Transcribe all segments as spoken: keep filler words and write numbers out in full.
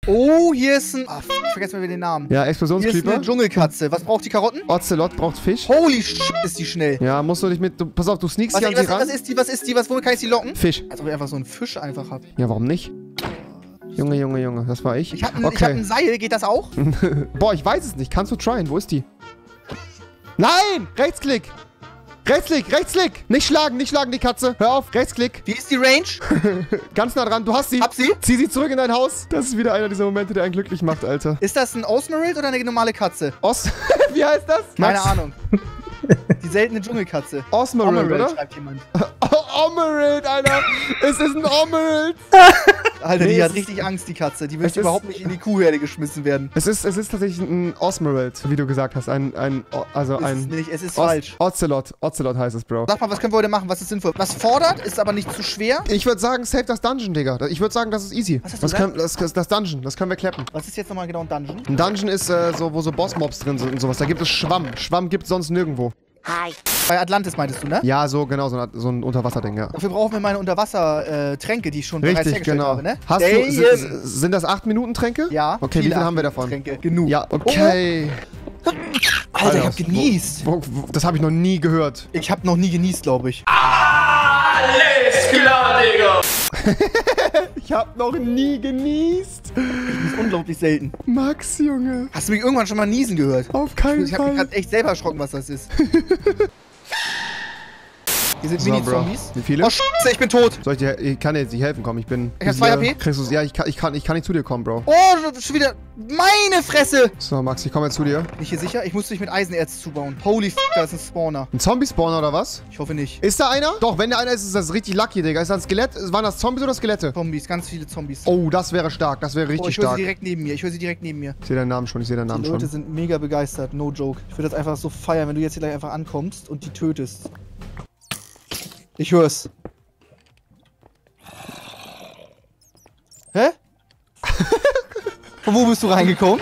Oh, hier ist ein... Ach, ich vergesse mal wieder den Namen. Ja, Hier ist Explosionscreeper. eine Dschungelkatze. Was braucht die Karotten? Ocelot braucht Fisch. Holy shit, ist die schnell. Ja, musst du dich mit... Du, pass auf, du sneakst Was, hier an was, sie ran. was ist die? Was ist die? Was, womit kann ich sie locken? Fisch. Als ob ich einfach so einen Fisch einfach hab. Ja, warum nicht? Junge, Junge, Junge, das war ich. Ich hab ein, okay. ich hab ein Seil, geht das auch? Boah, ich weiß es nicht. Kannst du tryen? Wo ist die? Nein! Rechtsklick! Rechtsklick, Rechtsklick! Nicht schlagen, nicht schlagen, die Katze. Hör auf, Rechtsklick. Wie ist die Range? Ganz nah dran, du hast sie. Hab sie? Zieh sie zurück in dein Haus. Das ist wieder einer dieser Momente, der einen glücklich macht, Alter. Ist das ein Osmerald oder eine normale Katze? Os... Wie heißt das? Keine Max? Ahnung. Die seltene Dschungelkatze. Osmerald, oder? schreibt jemand. Omerald, Alter. Es ist ein Omerald. Alter, Nee, die es hat ist- richtig Angst, die Katze. Die Es möchte ist- überhaupt nicht in die Kuhherde geschmissen werden. Es ist, es ist tatsächlich ein Osmerald, wie du gesagt hast. Ein, ein, O- also Ist es ein... nicht, es ist Os- falsch. Ocelot. Ocelot heißt es, Bro. Sag mal, was können wir heute machen? Was ist sinnvoll? Was fordert, ist aber nicht zu schwer. Ich würde sagen, save das Dungeon, Digga. Ich würde sagen, das ist easy. Was hast du das, gesagt? können, das, das, das Dungeon, das können wir klappen. Was ist jetzt nochmal genau ein Dungeon? Ein Dungeon ist äh, so, wo so Bossmobs drin sind und sowas. Da gibt es Schwamm. Schwamm gibt es sonst nirgendwo. Bei Atlantis meintest du, ne? Ja, so genau, so ein, so ein Unterwasserding, ja. Dafür brauchen wir meine Unterwasser-Tränke, die ich schon bereits Richtig, hergestellt genau. habe, ne? Hast du, Damn. sind, sind das acht Minuten Tränke? Ja. Okay, wie viele viel haben wir davon? Tränke. Genug. Ja, okay. Alter, ich Alter, hab genießt. Wo, wo, das habe ich noch nie gehört. Ich hab noch nie genießt, glaube ich. Alles klar, Digga. Ich habe noch nie genießt. Das ist unglaublich selten. Max, Junge. Hast du mich irgendwann schon mal niesen gehört? Auf keinen Ich hab mich Fall. gerade echt selber erschrocken, was das ist. Hier sind So, Mini-Zombies. Bro. Wie viele? Oh, Scheiße, ich bin tot. Soll ich dir, ich kann dir jetzt nicht helfen, komm, ich bin... Ich hab zwei hier- H P. Kriegst du's- ja, ich kann, ich, kann, ich kann nicht zu dir kommen, Bro. Oh, schon wieder. Meine Fresse. So, Max, ich komme jetzt zu dir. Bin ich hier sicher? Ich muss dich mit Eisenerz zubauen. Holy f***, da ist ein Spawner. Ein Zombie-Spawner oder was? Ich hoffe nicht. Ist da einer? Doch, wenn da einer ist, ist das richtig lucky, Digga. Ist das ein Skelett? Waren das Zombies oder Skelette? Zombies, ganz viele Zombies. Oh, das wäre stark. Das wäre Oh, richtig ich höre sie stark. direkt neben mir. Ich höre sie direkt neben mir. Ich sehe deinen Namen schon, ich sehe deinen Die Namen Leute schon. sind mega begeistert. No joke. Ich würde das einfach so feiern, wenn du jetzt hier gleich einfach ankommst und die tötest. Ich hör's. Hä? Von wo bist du reingekommen?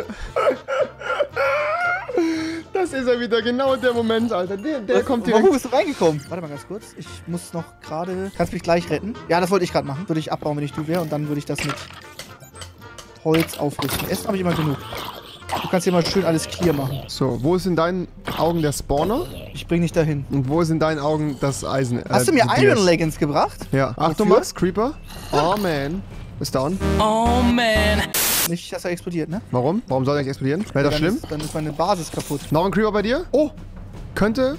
Das ist ja wieder genau der Moment, Alter. Der, der Was- kommt Von wo direkt... bist du reingekommen? Warte mal ganz kurz. Ich muss noch gerade... Kannst du mich gleich retten? Ja, das wollte ich gerade machen. Würde ich abbauen, wenn ich du wäre. Und dann würde ich das mit Holz aufrüsten. Essen habe ich immer genug. Du kannst hier mal schön alles clear machen. So, wo ist in deinen Augen der Spawner? Ich bring dich dahin. Und wo ist in deinen Augen das Eisen? äh, Hast du mir die Iron Dias? Leggings gebracht? Ja. Achtung, Wofür? Max, Creeper. Oh, man. Ist down. Oh man. Nicht, dass er explodiert, ne? Warum? Warum soll der nicht explodieren? Wäre das dann schlimm? Ist, dann ist meine Basis kaputt. Noch ein Creeper bei dir? Oh, könnte...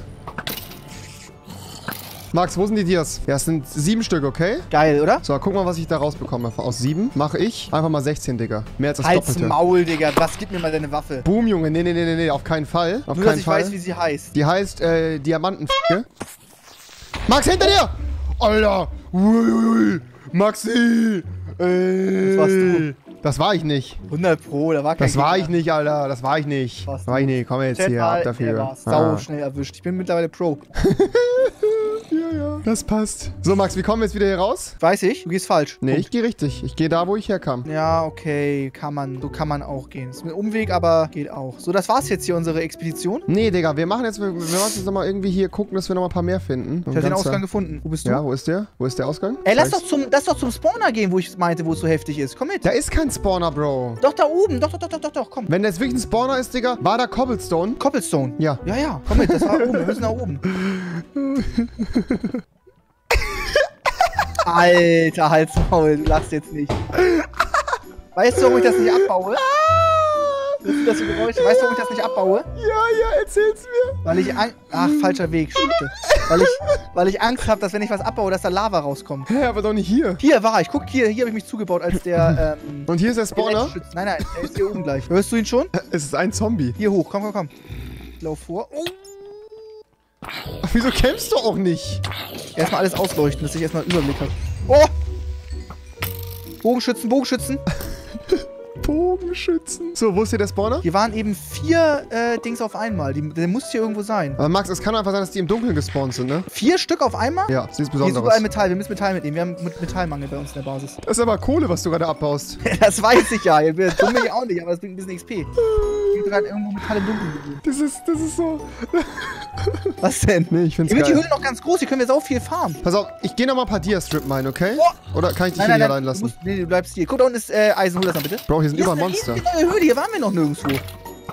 Max, wo sind die Dias? Ja, es sind sieben Stück, okay? Geil, oder? So, guck mal, was ich da rausbekomme. Aus sieben mache ich einfach mal sechzehn, Digga. Mehr als das Halt's Doppelte. Maul, Digga. Was? Gib mir mal deine Waffe. Boom, Junge. Nee, nee, nee, nee, nee. Auf keinen Fall. Auf Nur, dass keinen ich Fall. weiß, wie sie heißt. Die heißt, äh, Diamantenficke. Max, hinter dir! Alter! Ui, Maxi! Ey. Das warst du. Das war ich nicht. hundert Pro, da war kein Das war ich Gegner. nicht, Alter. Das war ich nicht. Warst Das war ich nicht. Komm jetzt Chat hier, mal, ab der dafür. war's sau Ah. schnell erwischt. Ich bin mittlerweile Pro. Ja, ja. Das passt. So, Max, wie kommen wir jetzt wieder hier raus? Weiß ich, du gehst falsch. Nee, Punkt. ich gehe richtig. Ich gehe da, wo ich herkam. Ja, okay, kann man. So kann man auch gehen. Ist ein Umweg, aber geht auch. So, das war's jetzt hier, unsere Expedition. Nee, Digga, wir machen jetzt, wir, wir machen jetzt nochmal irgendwie hier gucken, dass wir nochmal ein paar mehr finden. Ich habe den Ausgang gefunden. Wo bist du? Ja, wo ist der? Wo ist der Ausgang? Ey, lass Zeig's. doch, zum, lass doch zum Spawner gehen, wo ich meinte, wo es so heftig ist. Komm mit. Da ist kein Spawner, Bro. Doch, da oben. Doch, doch, doch, doch, doch, doch. Komm. Wenn das wirklich ein Spawner ist, Digga, war da Cobblestone? Cobblestone. Ja. Ja, ja. Komm mit, das war oben. Wir müssen nach oben. Alter, Halsmaul, du lachst jetzt nicht. Weißt du, warum ich das nicht abbaue? Das ist das Geräusch. Weißt du, warum ich das nicht abbaue? Ja, ja, erzähl's mir. Weil ich Angst... Ach, falscher Weg, Schütte. Weil ich, weil ich Angst habe, dass wenn ich was abbaue, dass da Lava rauskommt. Hä, aber doch nicht hier. Hier war ich. Guck, hier, hier habe ich mich zugebaut als der, ähm... Und hier ist der Spawner. Schutzschütze. Nein, nein, der ist hier oben gleich. Hörst du ihn schon? Es ist ein Zombie. Hier hoch, komm, komm, komm. Ich lauf vor. Oh. Ach, wieso kämpfst du auch nicht? Erstmal alles ausleuchten, dass ich erstmal einen Überblick habe. Oh! Bogenschützen, Bogenschützen. Bogenschützen. So, wo ist hier der Spawner? Hier waren eben vier äh, Dings auf einmal. Die, der muss hier irgendwo sein. Aber Max, es kann einfach sein, dass die im Dunkeln gespawnt sind, ne? Vier Stück auf einmal? Ja, sie ist Hier ist besonders. überall Metall. Wir müssen Metall mitnehmen. Wir haben mit Metallmangel bei uns in der Basis. Das ist aber Kohle, was du gerade abbaust. Das weiß ich ja. Dumm bin ich auch nicht, aber das bringt ein bisschen X P. gerade irgendwo Metall im Dunkeln gesehen. Das ist, das ist so... Was denn? Nee, ich find's Hier wird die geil. Höhle noch ganz groß, hier können wir sau viel farmen. Pass auf, ich gehe nochmal ein paar Dia-Strip mine, okay? Oh. Oder kann ich dich Nein, hier nein, nicht nein, allein du lassen? musst, nee, du bleibst hier. Guck, da unten ist äh, Eisen, hol das mal bitte. Bro, hier sind Hier überall ist eine Monster. riesige neue Höhle, hier waren wir noch nirgendwo. Ich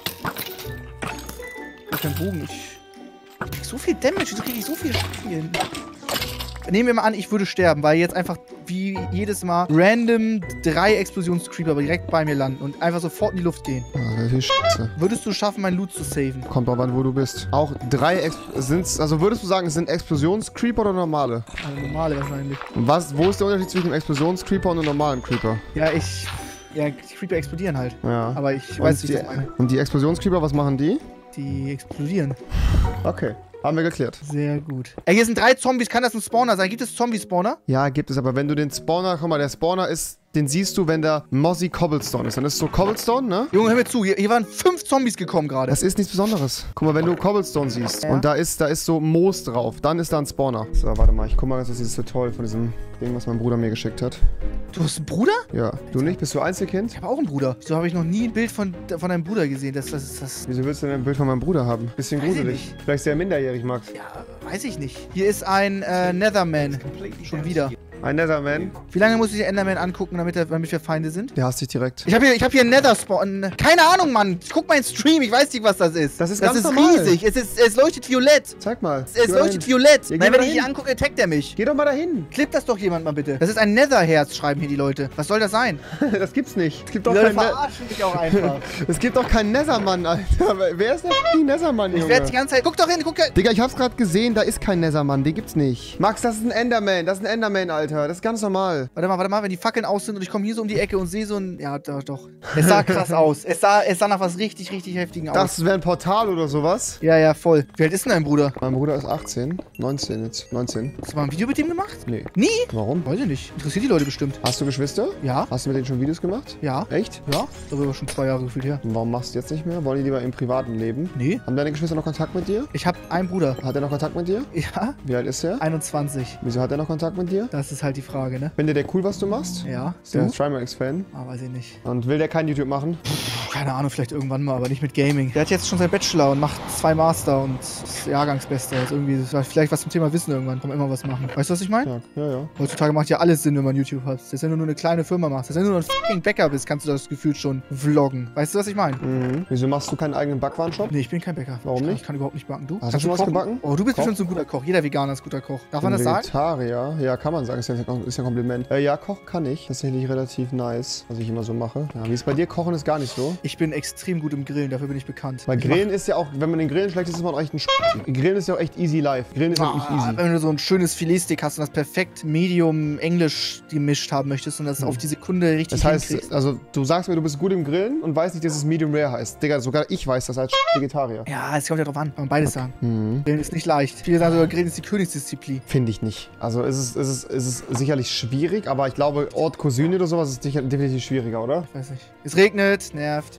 hab keinen Bogen, ich... ich krieg so viel Damage, wieso krieg ich so viel Schaden hier hinten? Nehmen wir mal an, ich würde sterben, weil jetzt einfach wie jedes Mal random drei Explosionscreeper direkt bei mir landen und einfach sofort in die Luft gehen. Ah, das ist viel Scheiße. Würdest du schaffen, meinen Loot zu saven? Kommt drauf an, wo du bist. Auch drei Ex sind's, also würdest du sagen, es sind Explosionscreeper oder normale? Also normale wahrscheinlich. Und was, wo ist der Unterschied zwischen einem Explosionscreeper und einem normalen Creeper? Ja, ich... Ja, die Creeper explodieren halt. Ja. Aber ich Und weiß nicht, die, was ich meine. und die Explosionscreeper, was machen die? Die explodieren. Okay. Haben wir geklärt. Sehr gut. Ey, hier sind drei Zombies. Kann das ein Spawner sein? Gibt es Zombie-Spawner? Ja, gibt es, aber wenn du den Spawner, guck mal, der Spawner ist, den siehst du, wenn da Mossy Cobblestone ist. Dann ist so Cobblestone, ne? Junge, hör mir zu. Hier, hier waren fünf Zombies gekommen gerade. Das ist nichts Besonderes. Guck mal, wenn du Cobblestone siehst Ja. und da ist, da ist so Moos drauf, dann ist da ein Spawner. So, warte mal, ich guck mal, das ist dieses Tutorial von diesem Ding, was mein Bruder mir geschickt hat. Du hast einen Bruder? Ja, du nicht? Bist du Einzelkind? Ich habe auch einen Bruder. Wieso habe ich noch nie ein Bild von, von deinem Bruder gesehen? Das, das ist das... Wieso willst du denn ein Bild von meinem Bruder haben? Bisschen Weiß ich gruselig. nicht. Vielleicht ist der minderjährig, Max. Ja, weiß ich nicht. Hier ist ein äh, Netherman. Schon wieder. Ein Netherman. Wie lange muss ich den Enderman angucken, damit, er, damit wir Feinde sind? Der hasst dich direkt. Ich habe hier, ich hab hier einen Nether-Spawn. Keine Ahnung, Mann. Ich guck mal in Stream. Ich weiß nicht, was das ist. Das ist das ganz ist normal. riesig. Es, ist, es leuchtet violett. Zeig mal. Es Geh mal leuchtet dahin. violett. Ja, geh Nein, mal wenn ich ihn dahin. angucke, attackt er mich. Geh doch mal dahin. Klipp das doch jemand mal bitte. Das ist ein Netherherz, schreiben hier die Leute. Was soll das sein? Das gibt's nicht. Es gibt Die doch Leute keinen Ne- verarschen dich auch einfach. Es gibt doch keinen Nethermann, Alter. Wer ist der fucking Nethermann, Ich Junge? werde die ganze Zeit... Guck doch hin, guck... Digga, ich hab's gerade gesehen, da ist kein Nethermann, den gibt's nicht. Max, das ist ein Enderman, das ist ein Enderman, Alter. Das ist ganz normal. Warte mal, warte mal, wenn die Fackeln aus sind und ich komme hier so um die Ecke und sehe so ein... Ja, doch, doch. Es sah krass aus. Es sah, es sah nach was richtig, richtig Heftigen aus. Das wäre ein Portal oder sowas. Ja, ja, voll. Wie alt ist denn dein Bruder? Mein Bruder ist achtzehn. neunzehn jetzt. neunzehn. Hast du mal ein Video mit dem gemacht? Nee. Nie? Warum? Weiß ich nicht. Interessiert die Leute bestimmt. Hast du Geschwister? Ja? Hast du mit denen schon Videos gemacht? Ja? Echt? Ja? Darüber schon zwei Jahre gefühlt her. Und warum machst du jetzt nicht mehr? Wollen die lieber im privaten Leben? Nee. Haben deine Geschwister noch Kontakt mit dir? Ich habe einen Bruder. Hat er noch Kontakt mit dir? Ja? Wie alt ist er? einundzwanzig. Wieso hat er noch Kontakt mit dir? Das ist halt die Frage, ne? Findet der cool, was du machst? Ja? Ist der Du? Trimax-Fan? Ah, weiß ich nicht. Und will der kein YouTube machen? Keine Ahnung, vielleicht irgendwann mal, aber nicht mit Gaming. Der hat jetzt schon seinen Bachelor und macht zwei Master und ist Jahrgangsbester. Also irgendwie, das war vielleicht was zum Thema Wissen irgendwann. Kann man immer was machen. Weißt du, was ich meine? Ja, ja, ja. Heutzutage macht ja alles Sinn, wenn man YouTube hat. Selbst wenn du nur eine kleine Firma machst. Selbst wenn du nur ein fucking Bäcker bist, kannst du das gefühlt schon vloggen. Weißt du, was ich meine? Mhm. Wieso machst du keinen eigenen Backwarenshop? Nee, ich bin kein Bäcker. Warum ich kann, nicht? Ich kann überhaupt nicht backen. Du? Hast du Kannst schon was kochen? gebacken? Oh, du bist Koch? bestimmt so ein guter Koch. Jeder Veganer ist ein guter Koch. Darf man das sagen? Vegetarier? Ja, kann man sagen. Ist ja, ist ja ein Kompliment. Äh, ja, kochen kann ich. Tatsächlich relativ nice, was ich immer so mache. Ja, wie ist bei dir? Kochen ist gar nicht so. Ich bin extrem gut im Grillen, dafür bin ich bekannt. Weil Ich Grillen ist ja auch, wenn man den Grillen schlägt, ist man echt ein Sch Grillen ist ja auch echt easy life. Grillen ist ja wirklich Ah, easy. wenn du so ein schönes Filetsteak hast und das perfekt Medium Englisch gemischt haben möchtest und das Hm. auf die Sekunde richtig Das heißt, hinkriegst. also du sagst mir, du bist gut im Grillen und weißt nicht, dass es Medium Rare heißt. Digga, sogar ich weiß das als Vegetarier. Ja, es kommt ja drauf an, kann man beides sagen. Mhm. Grillen ist nicht leicht. Viele sagen sogar, Grillen ist die Königsdisziplin. Finde ich nicht. Also es ist, es, ist, es ist sicherlich schwierig, aber ich glaube, Ort Cousine oder sowas ist sicher- definitiv schwieriger, oder? Ich weiß nicht. Es regnet, nervt.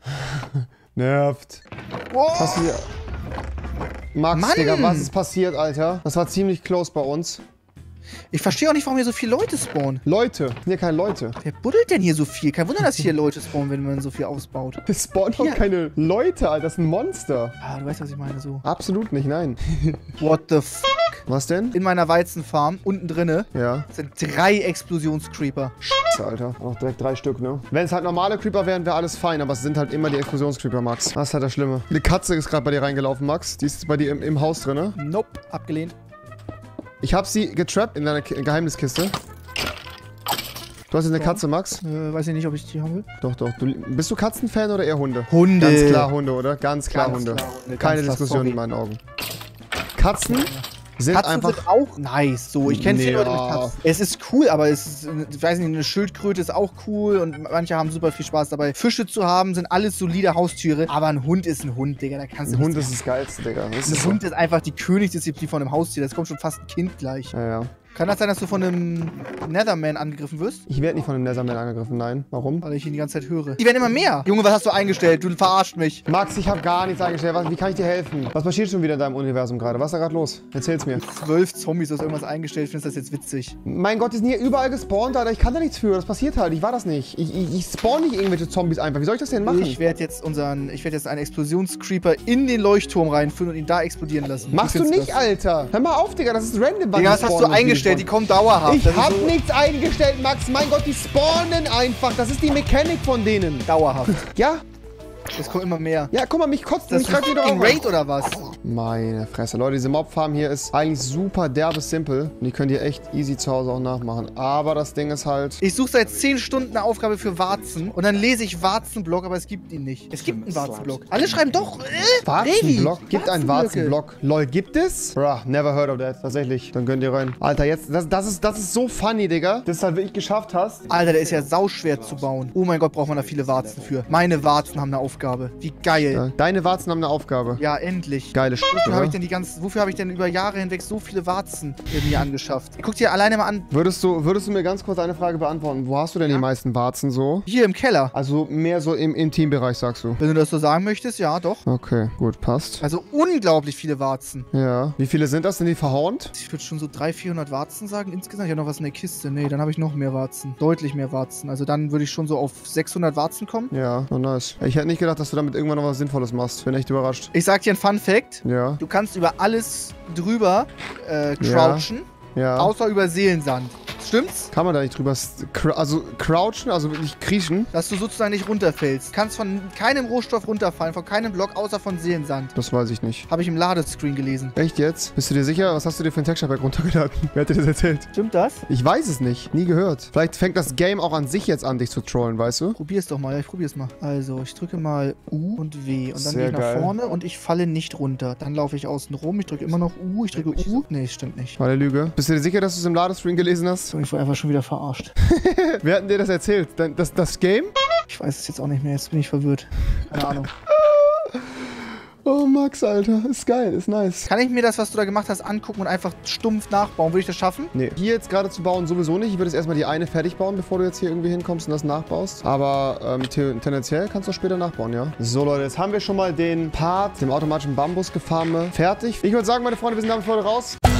Nervt. Wow. Passiert. Max, Mann! Digga, was ist passiert, Alter? Das war ziemlich close bei uns. Ich verstehe auch nicht, warum hier so viele Leute spawnen. Leute, sind ja keine Leute. Wer buddelt denn hier so viel? Kein Wunder, dass hier Leute spawnen, wenn man so viel ausbaut. Es spawnen doch Hier. keine Leute, Alter. Das ist ein Monster. Ah, du weißt, was ich meine, so. Absolut nicht, nein. What the fuck? Was denn? In meiner Weizenfarm, unten drinne, Ja. sind drei Explosionscreeper. Scheiße, Alter. Noch direkt drei Stück, ne? Wenn es halt normale Creeper wären, wäre alles fein, aber es sind halt immer die Explosionscreeper, Max. Das ist halt das Schlimme. Eine Katze ist gerade bei dir reingelaufen, Max. Die ist bei dir im, im Haus drin, ne? Nope, abgelehnt. Ich hab sie getrappt in deiner Ki Geheimniskiste. Du hast jetzt eine Katze, Max? Äh, weiß ich nicht, ob ich die haben will. Doch, doch. Du, bist du Katzenfan oder eher Hunde? Hunde. Ganz klar Hunde, oder? Ganz klar Ganz Hunde. klar Hunde, Keine ganz klar, Diskussion sorry. in meinen Augen. Katzen sind Katzen einfach... sind auch nice, so. Ich kenne viele Ja. Leute mit Katzen. Es ist cool, aber es ist, ich weiß nicht, eine Schildkröte ist auch cool und manche haben super viel Spaß dabei. Fische zu haben, sind alles solide Haustiere, aber ein Hund ist ein Hund, Digga, da kannst du Ein Hund nichts ist das Geilste, Digga. Das machen. ist Ein so. Hund ist einfach die Königsdisziplin von einem Haustier, das kommt schon fast ein Kind gleich. Ja, ja. Kann das sein, dass du von einem Netherman angegriffen wirst? Ich werde nicht von einem Netherman angegriffen, nein. Warum? Weil ich ihn die ganze Zeit höre. Die werden immer mehr. Junge, was hast du eingestellt? Du verarscht mich. Max, ich habe gar nichts eingestellt. Was, wie kann ich dir helfen? Was passiert schon wieder in deinem Universum gerade? Was ist da gerade los? Erzähl's mir. Zwölf Zombies, du hast irgendwas eingestellt. Findest das jetzt witzig? Mein Gott, die sind hier überall gespawnt, Alter. Ich kann da nichts für. Das passiert halt. Ich war das nicht. Ich, ich, ich spawn nicht irgendwelche Zombies einfach. Wie soll ich das denn machen? Ich werde jetzt unseren, ich werde jetzt einen Explosionscreeper in den Leuchtturm reinführen und ihn da explodieren lassen. Machst du nicht, das? Alter. Hör mal auf, Digga. Das ist random. Digga, was hast du eingestellt? Die kommen dauerhaft. Ich hab so nichts eingestellt, Max. Mein Gott, die spawnen einfach. Das ist die Mechanik von denen. Dauerhaft. Ja? Es kommt immer mehr. Ja, guck mal, mich kotzt. Das mich ist wieder ein auf. Raid oder was? Meine Fresse. Leute, diese Mobfarm hier ist eigentlich super derbe simpel. Und die könnt ihr echt easy zu Hause auch nachmachen. Aber das Ding ist halt... Ich suche seit zehn Stunden eine Aufgabe für Warzen. Und dann lese ich Warzenblock, aber es gibt ihn nicht. Es gibt einen Warzenblock. Alle schreiben doch, äh, Warzenblock? Gibt einen Warzenblöcke. Warzenblock. Lol, gibt es? Bruh, never heard of that. Tatsächlich. Dann gönnt ihr rein. Alter, jetzt, das, das, ist, das ist so funny, Digga. Dass du es halt wirklich geschafft hast. Alter, der ist ja sauschwer zu bauen. Oh mein Gott, braucht man da viele Warzen für. Meine Warzen haben eine Aufgabe. Wie geil. Ja, deine Warzen haben eine Aufgabe. Ja, endlich. Geile Stücke, Wofür habe ne? ich denn die ganzen, wofür habe ich denn über Jahre hinweg so viele Warzen mir angeschafft? Guck dir alleine mal an. Würdest du, würdest du mir ganz kurz eine Frage beantworten? Wo hast du denn Ja. die meisten Warzen so? Hier im Keller. Also mehr so im Intimbereich, sagst du? Wenn du das so sagen möchtest, ja, doch. Okay, gut, passt. Also unglaublich viele Warzen. Ja. Wie viele sind das? Sind die verhornt? Ich würde schon so dreihundert, vierhundert Warzen sagen insgesamt. Ich habe noch was in der Kiste. Nee, dann habe ich noch mehr Warzen. Deutlich mehr Warzen. Also dann würde ich schon so auf sechshundert Warzen kommen. Ja, oh nice. Ich hätte nicht gedacht, dass du damit irgendwann noch was Sinnvolles machst. Bin echt überrascht. Ich sag dir ein Fun Fact. Ja, Du kannst über alles drüber äh, crouchen, ja. außer über Seelensand. Stimmt's? Kann man da nicht drüber... s- cr- Also crouchen, also wirklich kriechen? Dass du sozusagen nicht runterfällst. Du kannst von keinem Rohstoff runterfallen, von keinem Block, außer von Seelensand. Das weiß ich nicht. Habe ich im Ladescreen gelesen. Echt jetzt? Bist du dir sicher? Was hast du dir für ein Texture Pack runtergeladen? Wer hat dir das erzählt? Stimmt das? Ich weiß es nicht. Nie gehört. Vielleicht fängt das Game auch an sich jetzt an, dich zu trollen, weißt du? Probier's doch mal. Ja, ich probier's mal. Also, ich drücke mal U und W. Und dann Sehr gehe ich nach geil. vorne und ich falle nicht runter. Dann laufe ich außen rum. Ich drücke immer noch U. Ich drücke U. Nee, stimmt nicht. War der Lüge. Bist du dir sicher, dass du es im Ladescreen gelesen hast? So, ich wurde einfach schon wieder verarscht. Wer hat denn dir das erzählt? Dein- Das, das Game? Ich weiß es jetzt auch nicht mehr. Jetzt bin ich verwirrt. Keine Ahnung. Oh, Max, Alter. Ist geil, ist nice. Kann ich mir das, was du da gemacht hast, angucken und einfach stumpf nachbauen? Würde ich das schaffen? Nee, hier jetzt gerade zu bauen sowieso nicht. Ich würde jetzt erstmal die eine fertig bauen, bevor du jetzt hier irgendwie hinkommst und das nachbaust. Aber ähm, te- tendenziell kannst du auch später nachbauen, ja? So, Leute, jetzt haben wir schon mal den Part, dem automatischen Bambusgefarme, fertig. Ich würde sagen, meine Freunde, wir sind damit für heute raus.